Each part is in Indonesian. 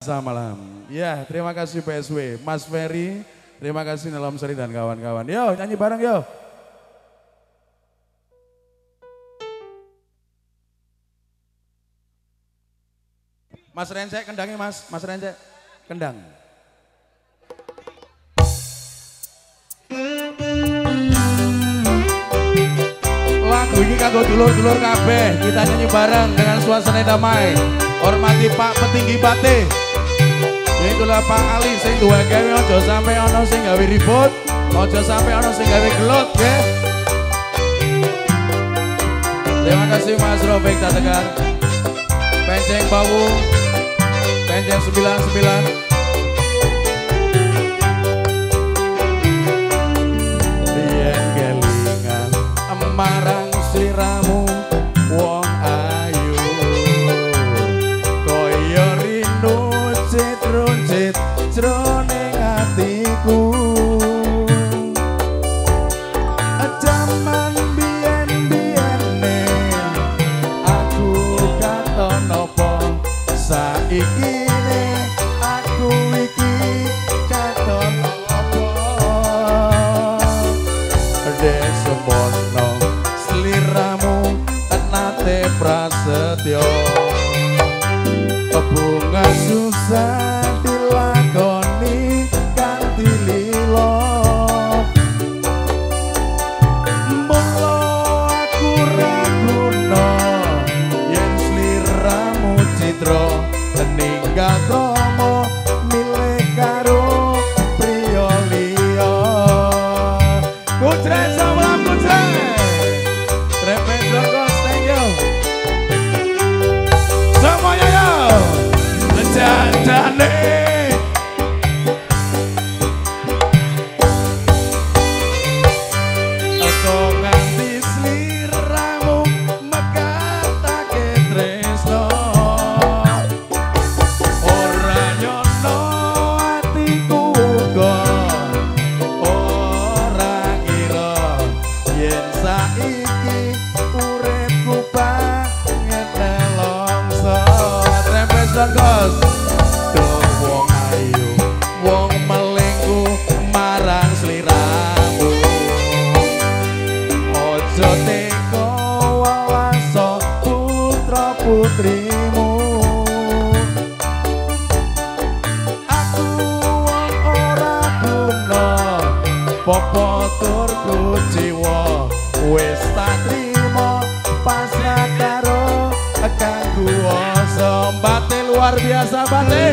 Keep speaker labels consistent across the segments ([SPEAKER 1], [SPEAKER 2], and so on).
[SPEAKER 1] Selamat malam. Ya, terima kasih PSW, Mas Ferry, terima kasih Nelam Seri dan kawan-kawan. Yo, nyanyi bareng yo. Mas Rencek kendangnya Mas Rencek kendang. Lagu ini kanggo dulur-dulur kabeh, kita nyanyi bareng dengan suasana damai. Hormati Pak Petinggi Bate. Itulah Pak Ali sing duwe gawe aja sampe ana sing gawe ribut, aja sampe ana sing gawe gelut ya. Terima kasih Mas Robek Tategar. Penceng Bawu, Penceng 99. Yen kelingan marang sliramu wong ayu, koyo rindu cit-runcit jroning atiku. Jaman biyen-biyene aku katon apa, saiki aku iki katon apa. Desemono sliramu nate prasetyo, bunga susah dilakoni kanthi lilo. Mula aku raguno yen sliramu citra ninggal kromo milih karo priya liya. Kucre sama kucre Repet Dorgos, thank you semuanya yo. Jandane aku nganti sliramu mekatake tresno, ora nyono atiku uga ora ngira yen saiki uripku banget nelongso. Repes Dorgos wong ayu, wong melengku marang sliramu, ojo teko wawaso putra putrimu. Aku wong ora guna popo turku jiwa, wis tak trimo pasrah karo kang kuwasa. Bate luar biasa Bate,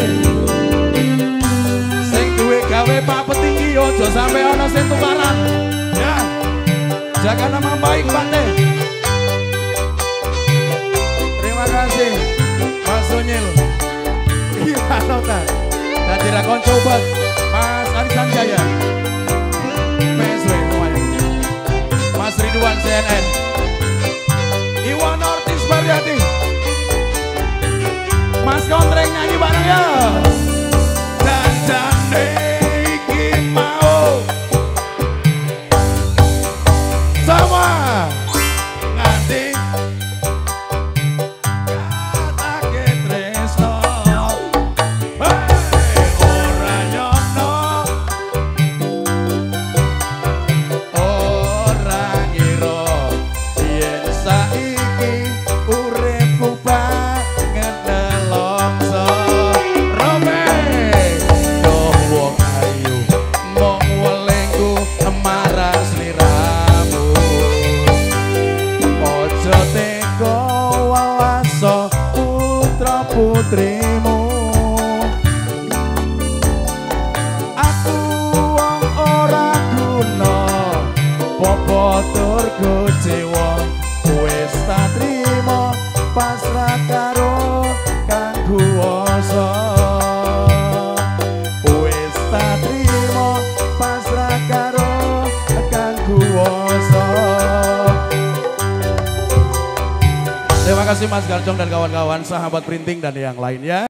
[SPEAKER 1] sing duwe gawe Pak Petinggi ojo sampe ana sing tukaran ya. Jaga nama baik Bate. Terima kasih Mas Sonyil. Iya nota dadi rakon coba Mas Arisan Jaya, PSW semuanya, Mas Ridwan CNN, Iwan Ortiz Baryati, Mas Kontreng nyanyi bareng ya. Dandane iki mau semua nganti katake tresno, ora nyono ora ngira yen saiki uripku banget nelongso. Robek doh wong ayu, mong welengku marang sliramu, ojo teko wawaso putra putrimu. Aku wong ora guna popo turku jiwa, wis tak trimo pasrah karo kang kuwasa. Wis tak trimo pasrah karo kang kuwasa. Terima kasih Mas Garjong dan kawan-kawan, sahabat printing dan yang lainnya.